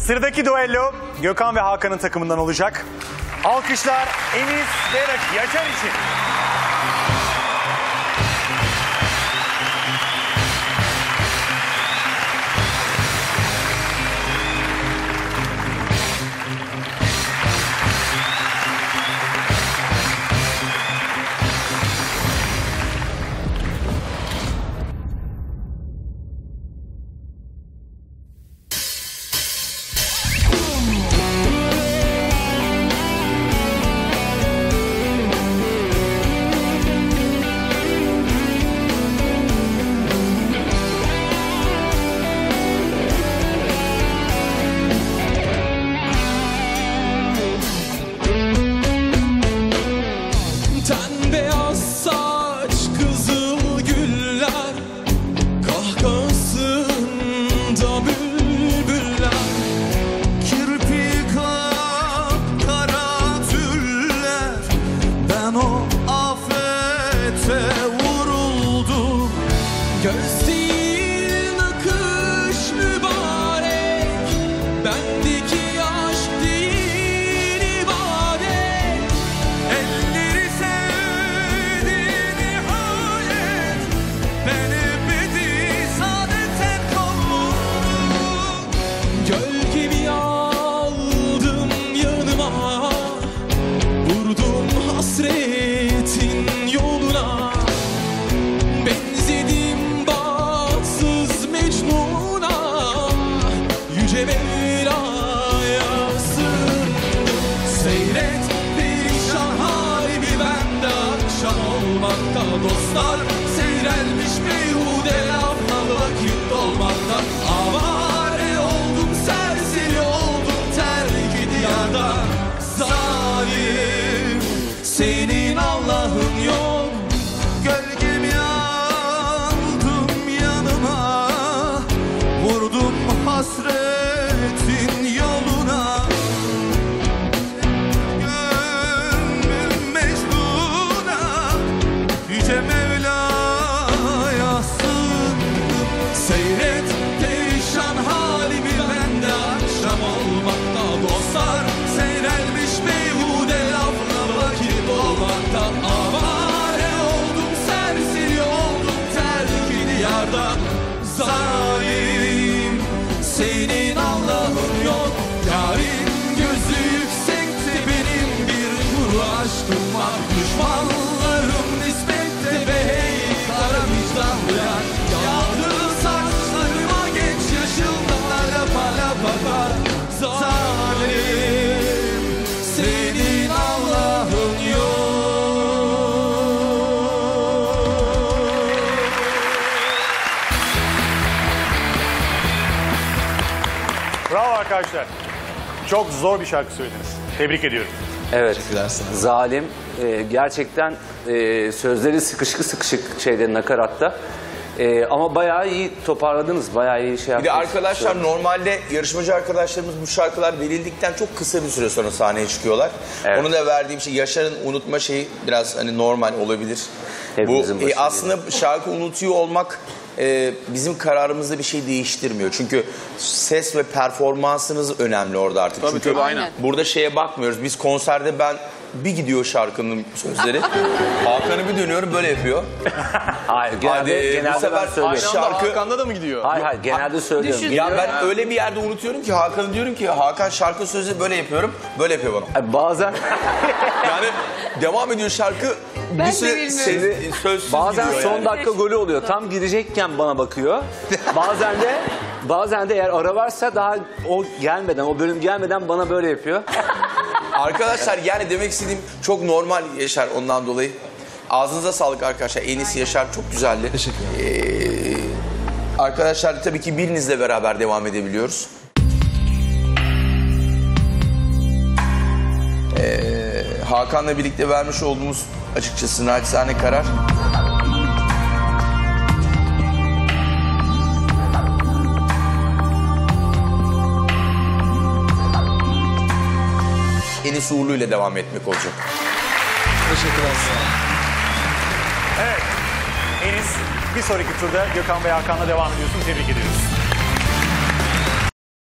Sıradaki duello Gökhan ve Hakan'ın takımından olacak. Alkışlar Enis ve Yaşar için. Gözlerin akış mübarek, bendeki aşk değil ibadet. Elleri sevdi nihayet, ben ebedi saadete kavuştum. Gölgemi aldım yanıma, vurdum hasretin yoluna. Benzedim bahtsız Mecnun'a, yüce Mevla'ya sığındım. Seyret perişan halimi, bende akşam olmakta. Dostlar seyrelmiş beyhude lafla, vakit dolmakta. Avare oldum, serseri oldum, terk diyarda. Zalim, senin Allah'ın yok. Gölgemi aldım yanıma, vurdum hasretin yoluna. Gönlüm Mecnun'a, yüce Mevla'ya sığındım. Seyret perişan halimi, bende akşam olmakta. Dostlar seyrelmiş beyhude lafla, vakit olmakta. Avare oldum, serseri oldum, terk diyarda. Zalim, senin Allah'ın yok. Yarın gözü yüksekte, benim bir kuru aşkım var. Düşmanlarım nispette be, hey kara vicdanlılar. Yağdı saçlarıma genç yaşımda, lapa lapa var. Zalim, senin Allah'ın yok. Bravo arkadaşlar. Çok zor bir şarkı söylediniz. Tebrik ediyorum. Evet. Zalim. Gerçekten sözleri sıkışık şeyde, nakaratta. Ama bayağı iyi toparladınız. Bayağı iyi şey Bir de yaptınız. arkadaşlar normalde yarışmacı arkadaşlarımız bu şarkılar verildikten çok kısa bir süre sonra sahneye çıkıyorlar. Evet. Onu da verdiğim şey, Yaşar'ın unutma şeyi biraz hani normal olabilir. Hepimizin başında. Aslında şarkı unutuyor olmak bizim kararımızda bir şey değiştirmiyor. Çünkü ses ve performansınız önemli orada artık. Tabii, çünkü tabii, aynen. burada şeye bakmıyoruz. Biz konserde bir gidiyor şarkının sözleri. Hakan'ı bir dönüyorum böyle yapıyor. Hayır, genelde bu sefer ben söylüyorum. şarkı... Hakan'da da mı gidiyor? Hayır, genelde söylüyorum. Ya ben öyle bir yerde unutuyorum ki Hakan'ı, diyorum ki Hakan şarkı sözü böyle yapıyorum. Böyle yapıyor bana. Bazen Yani devam ediyor şarkı. Ben bir de süre bilmiyorum. sözsüz bazen gidiyor son yani. dakika golü oluyor. Tam girecekken bana bakıyor. Bazen de eğer ara varsa daha o bölüm gelmeden bana böyle yapıyor. Arkadaşlar yani demek istediğim çok normal Yaşar, ondan dolayı. Ağzınıza sağlık arkadaşlar. En iyisi Yaşar, çok güzeldi. Teşekkür ederim. Arkadaşlar tabii ki birinizle beraber devam edebiliyoruz. Hakan'la birlikte vermiş olduğumuz açıkçası naçizane karar. Enis Uğurlu ile devam etmek olacak. Teşekkürler. Evet. Enis, bir sonraki turda Gökhan ve Hakan'la devam ediyorsun. Tebrik ediyoruz.